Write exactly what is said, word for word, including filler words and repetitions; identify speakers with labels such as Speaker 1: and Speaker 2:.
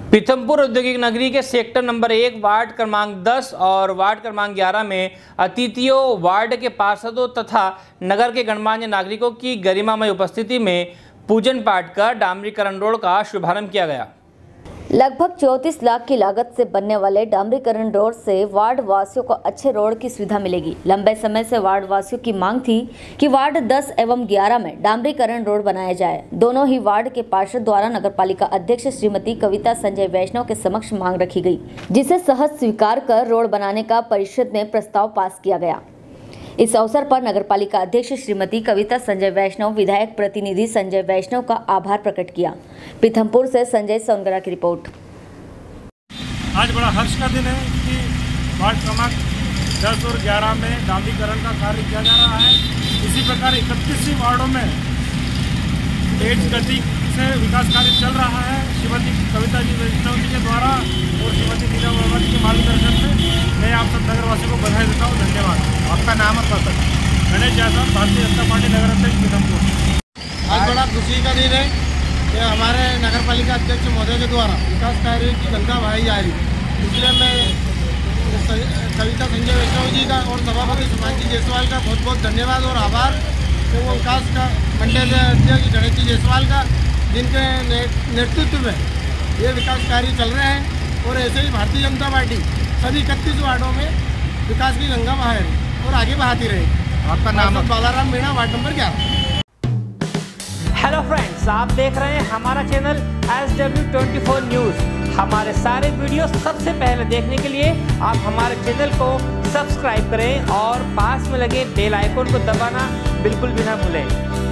Speaker 1: पीथमपुर औद्योगिक नगरी के सेक्टर नंबर एक वार्ड क्रमांक दस और वार्ड क्रमांक ग्यारह में अतिथियों, वार्ड के पार्षदों तथा नगर के गणमान्य नागरिकों की गरिमामय उपस्थिति में पूजन पाठ कर डामरीकरण रोड का शुभारंभ किया गया।
Speaker 2: लगभग चौंतीस लाख की लागत से बनने वाले डामरीकरण रोड से वार्ड वासियों को अच्छे रोड की सुविधा मिलेगी। लंबे समय से वार्ड वासियों की मांग थी कि वार्ड दस एवं ग्यारह में डामरीकरण रोड बनाया जाए। दोनों ही वार्ड के पार्षद द्वारा नगरपालिका अध्यक्ष श्रीमती कविता संजय वैष्णव के समक्ष मांग रखी गई, जिसे सहज स्वीकार कर रोड बनाने का परिषद ने प्रस्ताव पास किया गया। इस अवसर पर नगरपालिका अध्यक्ष श्रीमती कविता संजय वैष्णव, विधायक प्रतिनिधि संजय वैष्णव का आभार प्रकट किया। पीथमपुर से संजय सोनगरा की रिपोर्ट।
Speaker 3: आज बड़ा हर्ष का दिन है कि वार्ड क्रमांक दस और ग्यारह में डामरीकरण का कार्य किया जा रहा है। इसी प्रकार इकतीस वार्डों में तेज गति से विकास कार्य चल रहा है। श्रीमती कविता जी वैष्णव जी के द्वारा और श्रीमती नीलम वर्मा जी के मार्गदर्शन में मैं आप सब नगरवासियों को बधाई देता हूँ। धन्यवाद। आपका नाम और पता? गणेश यादव, भारतीय जनता पार्टी नगर अध्यक्ष पीथमपुर।
Speaker 4: आज बड़ा खुशी का दिन है कि हमारे नगर पालिका अध्यक्ष महोदय के द्वारा विकास कार्य की गंगा बहाई जा रही। इसलिए मैं कविता संजय वैष्णव जी का और सभापति सुभाष जी जायसवाल का बहुत बहुत धन्यवाद और आभार कि वो विकास का मंडल अध्यक्ष गणेश जी जायसवाल का, जिनके नेतृत्व में ये विकास कार्य चल रहे हैं। और ऐसे ही भारतीय जनता पार्टी सभी इकतीस वार्डों में विकास की गंगा बहा रही और आगे बहाती रहेगी। आपका नाम? बालाराम मीणा, वार्ड नंबर ग्यारह।
Speaker 1: हेलो फ्रेंड्स, आप देख रहे हैं हमारा channel S W twenty four news. हमारे सारे वीडियो सबसे पहले देखने के लिए आप हमारे चैनल को सब्सक्राइब करें और पास में लगे बेल आइकन को दबाना बिल्कुल भी ना भूलें।